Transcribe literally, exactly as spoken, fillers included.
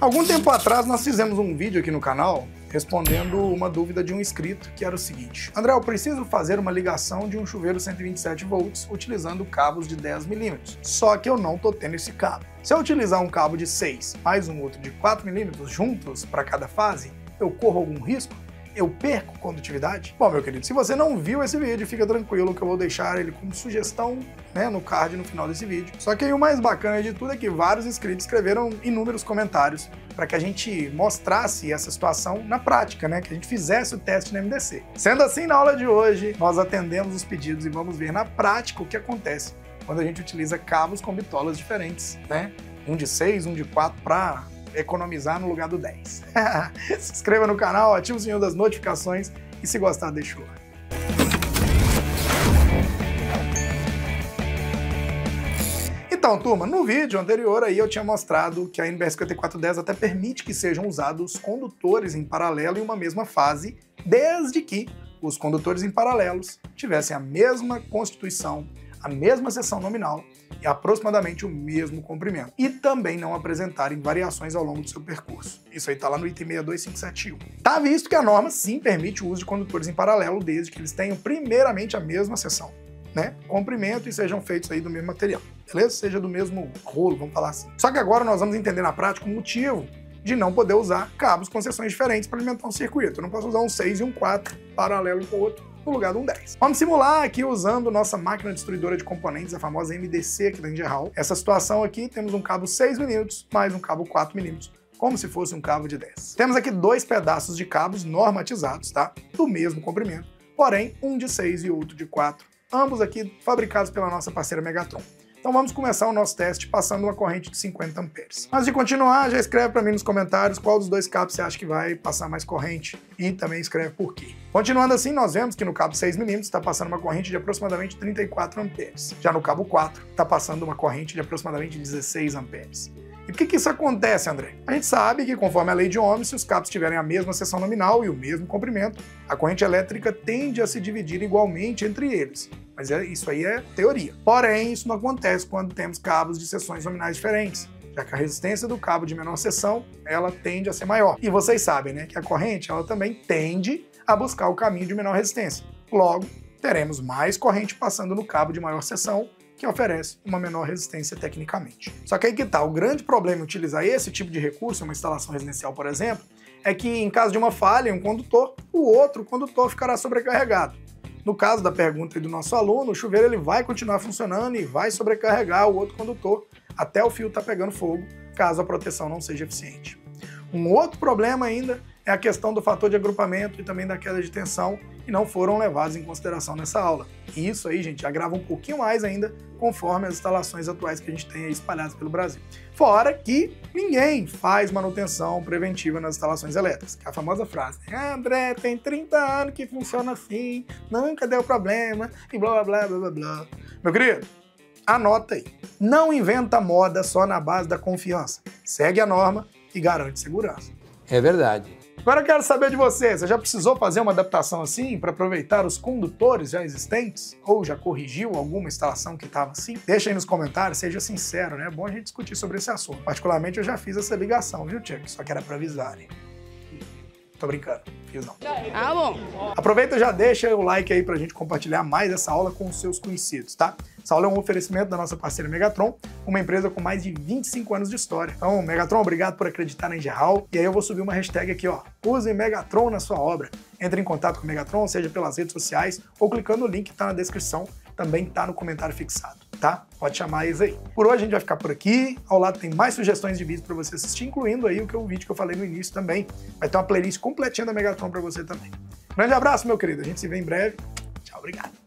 Algum tempo atrás nós fizemos um vídeo aqui no canal respondendo uma dúvida de um inscrito, que era o seguinte: André, eu preciso fazer uma ligação de um chuveiro cento e vinte e sete volts utilizando cabos de dez milímetros, só que eu não tô tendo esse cabo. Se eu utilizar um cabo de seis mais um outro de quatro milímetros juntos para cada fase, eu corro algum risco? Eu perco condutividade? Bom, meu querido, se você não viu esse vídeo, fica tranquilo que eu vou deixar ele como sugestão, né, no card no final desse vídeo. Só que aí o mais bacana de tudo é que vários inscritos escreveram inúmeros comentários para que a gente mostrasse essa situação na prática, né, que a gente fizesse o teste no M D C. Sendo assim, na aula de hoje, nós atendemos os pedidos e vamos ver na prática o que acontece quando a gente utiliza cabos com bitolas diferentes, né, um de seis, um de quatro, para economizar no lugar do dez. Se inscreva no canal, ative o sininho das notificações e se gostar, deixa o like. Então, turma, no vídeo anterior aí eu tinha mostrado que a N B R cinquenta e quatro dez até permite que sejam usados condutores em paralelo em uma mesma fase, desde que os condutores em paralelos tivessem a mesma constituição, a mesma seção nominal e aproximadamente o mesmo comprimento, e também não apresentarem variações ao longo do seu percurso. Isso aí está lá no item seis dois cinco sete um. Tá visto que a norma sim permite o uso de condutores em paralelo, desde que eles tenham primeiramente a mesma seção, né, comprimento, e sejam feitos aí do mesmo material, beleza? Seja do mesmo rolo, vamos falar assim. Só que agora nós vamos entender na prática o motivo de não poder usar cabos com seções diferentes para alimentar um circuito. Eu não posso usar um seis e um quatro paralelo com o outro no lugar de um dez. Vamos simular aqui usando nossa máquina destruidora de componentes, a famosa M D C aqui da Ingerhall. Essa situação aqui, temos um cabo seis milímetros mais um cabo quatro milímetros, como se fosse um cabo de dez. Temos aqui dois pedaços de cabos normatizados, tá? Do mesmo comprimento, porém um de seis e outro de quatro, ambos aqui fabricados pela nossa parceira Megatron. Então vamos começar o nosso teste passando uma corrente de cinquenta amperes. Antes de continuar, já escreve para mim nos comentários qual dos dois cabos você acha que vai passar mais corrente e também escreve por quê. Continuando assim, nós vemos que no cabo seis milímetros está passando uma corrente de aproximadamente trinta e quatro amperes. Já no cabo quatro está passando uma corrente de aproximadamente dezesseis amperes. E por que que isso acontece, André? A gente sabe que, conforme a lei de Ohm, se os cabos tiverem a mesma seção nominal e o mesmo comprimento, a corrente elétrica tende a se dividir igualmente entre eles. Mas é, isso aí é teoria. Porém, isso não acontece quando temos cabos de seções nominais diferentes, já que a resistência do cabo de menor seção, ela tende a ser maior. E vocês sabem, né, que a corrente, ela também tende a buscar o caminho de menor resistência. Logo, teremos mais corrente passando no cabo de maior seção, que oferece uma menor resistência tecnicamente. Só que aí que tá, o grande problema em utilizar esse tipo de recurso, uma instalação residencial, por exemplo, é que em caso de uma falha em um condutor, o outro condutor ficará sobrecarregado. No caso da pergunta do nosso aluno, o chuveiro ele vai continuar funcionando e vai sobrecarregar o outro condutor até o fio estar pegando fogo, caso a proteção não seja eficiente. Um outro problema ainda é a questão do fator de agrupamento e também da queda de tensão, que não foram levados em consideração nessa aula. E isso aí, gente, agrava um pouquinho mais ainda conforme as instalações atuais que a gente tem aí espalhadas pelo Brasil. Fora que ninguém faz manutenção preventiva nas instalações elétricas. Que é a famosa frase, ah, André, tem trinta anos que funciona assim, nunca deu problema, e blá, blá, blá, blá, blá. Meu querido, anota aí. Não inventa moda só na base da confiança. Segue a norma e garante segurança. É verdade. Agora eu quero saber de você, você já precisou fazer uma adaptação assim para aproveitar os condutores já existentes? Ou já corrigiu alguma instalação que estava assim? Deixa aí nos comentários, seja sincero, né? É bom a gente discutir sobre esse assunto. Particularmente eu já fiz essa ligação, viu, Tchê? Só que era para avisar, hein? Tô brincando, fiz não. Ah, bom. Aproveita e já deixa o like aí pra gente compartilhar mais essa aula com os seus conhecidos, tá? Essa aula é um oferecimento da nossa parceira Megatron, uma empresa com mais de vinte e cinco anos de história. Então, Megatron, obrigado por acreditar na Ingerhall. E aí eu vou subir uma hashtag aqui, ó. Use Megatron na sua obra. Entre em contato com o Megatron, seja pelas redes sociais ou clicando no link que tá na descrição. Também tá no comentário fixado, tá? Pode chamar eles aí. Por hoje a gente vai ficar por aqui. Ao lado tem mais sugestões de vídeos para você assistir, incluindo aí o que o vídeo que eu falei no início também. Vai ter uma playlist completinha da Megatron para você também. Grande abraço, meu querido. A gente se vê em breve. Tchau, obrigado.